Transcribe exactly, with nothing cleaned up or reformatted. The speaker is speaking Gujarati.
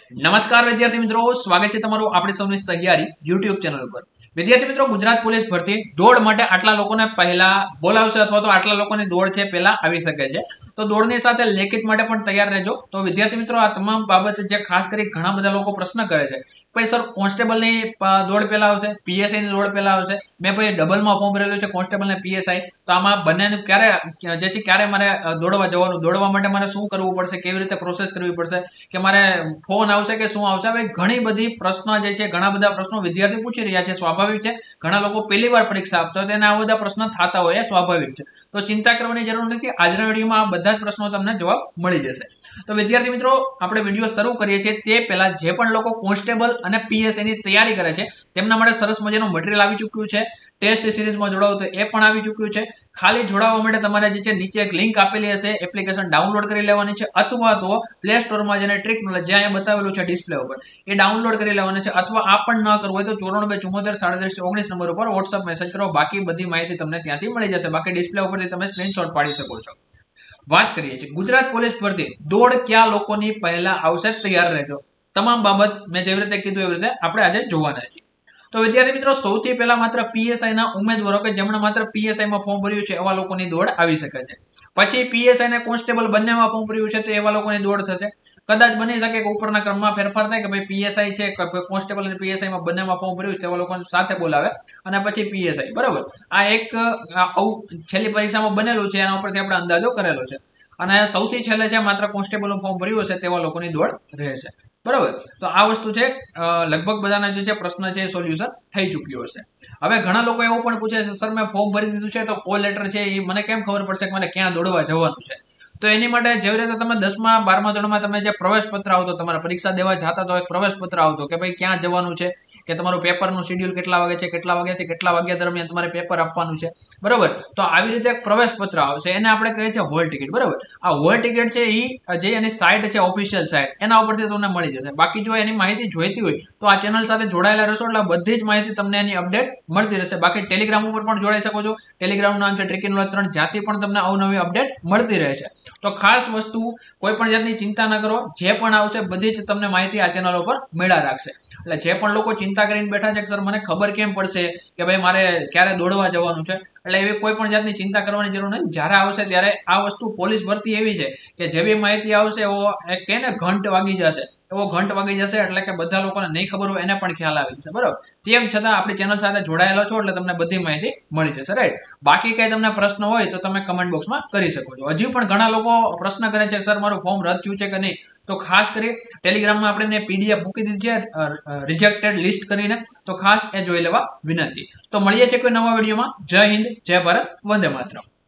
નમસ્કાર વિદ્યાર્થી મિત્રો, સ્વાગત છે તમારું આપણે સૌની સહિયારી યુટ્યુબ ચેનલ ઉપર। વિદ્યાર્થી મિત્રો, ગુજરાત પોલીસ ભરતી દોડ માટે આટલા લોકોને પહેલા બોલાવશે અથવા તો આટલા લોકોની દોડ છે પહેલા આવી શકે છે, તો દોડની સાથે લેખિત માટે પણ તૈયાર રહેજો। તો વિદ્યાર્થી મિત્રો, આ તમામ બાબત જે ખાસ કરી ઘણા બધા લોકો પ્રશ્ન કરે છે, ભાઈ સર કોન્સ્ટેબલની દોડ પહેલા આવશે, પીએસઆઈ ની દોડ પહેલા આવશે, મેં ભાઈ ડબલમાં ફોર્મ ભરેલું છે કોન્સ્ટેબલ ને પીએસઆઈ, તો આમાં બંનેનું ક્યારે જેથી ક્યારે મારે દોડવા જવાનું, દોડવા માટે મારે શું કરવું પડશે, કેવી રીતે પ્રોસેસ કરવી પડશે, કે મારે ફોન આવશે કે શું આવશે? હવે ઘણી બધી પ્રશ્નો જે છે, ઘણા બધા પ્રશ્નો વિદ્યાર્થી પૂછી રહ્યા છે, સ્વાભાવિક છે। ઘણા લોકો પહેલી વાર પરીક્ષા આપતા હોય તેને આ બધા પ્રશ્નો થતા હોય, એ સ્વાભાવિક છે, તો ચિંતા કરવાની જરૂર નથી। આજના વિડીયોમાં આ બધા જ પ્રશ્નો તમને જવાબ મળી જશે। તો વિદ્યાર્થી મિત્રો, આપણે વિડીયો શરૂ કરીએ છીએ તે પહેલા જે પણ લોકો કોન્સ્ટેબલ અને પીએસઆઈ ની તૈયારી કરે છે તેમના માટે સરસ મજાનું મટીરિયલ આવી ચૂક્યું છે। ટેસ્ટ સિરીઝમાં જોડાવો તો એ પણ આવી ચૂક્યું છે। ખાલી જોડાવા માટે તમારે જે છે નીચે એક લિંક આપેલી હશે, એપ્લિકેશન ડાઉનલોડ કરી લેવાની છે, અથવા તો પ્લે સ્ટોરમાં જઈને ટ્રીક નોલેજ જે અહીંયા બતાવેલું છે ડિસ્પ્લે ઉપર એ ડાઉનલોડ કરી લેવાની છે, અથવા આ પણ ન કરવું હોય તો ચોરાણું બે ચુમ્મોતેર સાડત્રીસ ઓગણીસ નંબર ઉપર વોટ્સઅપ મેસેજ કરો, બાકી બધી માહિતી તમને ત્યાંથી મળી જશે। બાકી ડિસ્પ્લે ઉપરથી તમે સ્ક્રીનશોટ પાડી શકો છો। વાત કરીએ છીએ ગુજરાત પોલીસ ભરતી દોડ ક્યાં લોકોની પહેલા આવશે, તૈયાર રહેજો। તમામ બાબત મેં જેવી રીતે કીધું એવી રીતે આપણે આજે જોવાના છીએ। તો વિદ્યાર્થી મિત્રો, સૌથી પહેલા માત્ર પીએસઆઈ ના ઉમેદવારો કે જેમણે માત્ર પીએસઆઈ માં ફોર્મ ભર્યું છે એવા લોકોની દોડ આવી શકે છે। પછી પીએસઆઈ ને કોન્સ્ટેબલ બંનેમાં ફોર્મ ભર્યું છે તો એવા લોકોની દોડ થશે। કદાચ બની શકે કે ઉપરના ક્રમમાં ફેરફાર થાય કે ભાઈ પીએસઆઈ છે, કોન્સ્ટેબલ અને પીએસઆઈ માં બંનેમાં ફોર્મ ભર્યું છે તેવા લોકોને સાથે બોલાવે અને પછી પીએસઆઈ, બરાબર। આ એક છેલ્લી પરીક્ષામાં બનેલું છે, એના ઉપરથી આપણે અંદાજો કરેલો છે। અને સૌથી છેલ્લે છે માત્ર કોન્સ્ટેબલનું ફોર્મ ભર્યું હશે તેવા લોકોની દોડ રહેશે, બરાબર। તો આ વસ્તુ છે, લગભગ બધાના જે છે પ્રશ્ન છે એ સોલ્યુશન થઈ ચૂક્યો હશે। હવે ઘણા લોકો એવું પણ પૂછે છે, સર મેં ફોર્મ ભરી દીધું છે તો કોલ લેટર છે એ મને કેમ ખબર પડશે કે મને ક્યાં દોડવા જવાનું છે? તો એની માટે જેવી રીતે તમે દસમા બારમા ધોરણમાં તમે જે પ્રવેશ પત્ર આવતો, તમારા પરીક્ષા દેવા જતા તો એક પ્રવેશ પત્ર આવતો કે ભાઈ ક્યાં જવાનું છે, કે તમારું પેપરનું શેડ્યુલ કેટલા વાગે છે, કેટલા વાગ્યાથી કેટલા વાગ્યા દરમિયાન તમારે પેપર આપવાનું છે, બરાબર। તો આવી રીતે એક પ્રવેશ પત્ર આવશે, એને આપણે કહીએ છીએ હોલ ટિકિટ, બરાબર। આ હોલ ટિકિટ છે એ જે એની સાઇટ છે, ઓફિશિયલ સાઇટ, એના ઉપરથી તમને મળી જશે। બાકી જો એની માહિતી જોઈતી હોય તો આ ચેનલ સાથે જોડાયેલા રહેશો એટલે બધી જ માહિતી તમને એની અપડેટ મળતી રહેશે। બાકી ટેલિગ્રામ ઉપર પણ જોડાઈ શકો છો, ટેલિગ્રામનું નામ છે ટ્રિકી નોલેજ ત્રણ, જ્યાંથી પણ તમને અવનવી અપડેટ મળતી રહેશે। તો ખાસ વસ્તુ, કોઈ પણ જાતની ચિંતા ન કરો, જે પણ આવશે બધી જ તમને માહિતી આ ચેનલ ઉપર મળ્યા રાખશે। એટલે જે પણ લોકો ચિંતા કરીને બેઠા છે કે સર મને ખબર કેમ પડશે કે ભાઈ મારે ક્યારે દોડવા જવાનું છે, એટલે એવી કોઈ પણ જાતની ચિંતા કરવાની જરૂર નથી। જ્યારે આવશે ત્યારે આ વસ્તુ પોલીસ ભરતી એવી છે કે જેવી માહિતી આવશે એવો એક કહે ને ઘંટ વાગી જશે, એવો ઘંટ વાગી જશે, એટલે કે બધા લોકોને નહીં ખબર હોય એને પણ ખ્યાલ આવી જશે, બરાબર। તેમ છતાં આપણી ચેનલ સાથે જોડાયેલા છો એટલે તમને બધી માહિતી મળી જશે, રાઈટ। બાકી કઈ તમને પ્રશ્ન હોય તો તમે કમેન્ટ બોક્સમાં કરી શકો છો। હજી પણ ઘણા લોકો પ્રશ્ન કરે છે સર મારું ફોર્મ રદ થયું છે કે નહીં, તો ખાસ કરી ટેલિગ્રામમાં આપણે પીડીએફ મૂકી દીધી છે રિજેક્ટેડ લિસ્ટ કરીને, તો ખાસ એ જોઈ લેવા વિનંતી। તો મળીએ છીએ કોઈ નવા વિડીયોમાં। જય હિન્દ, જય ભારત, વંદે માતરમ।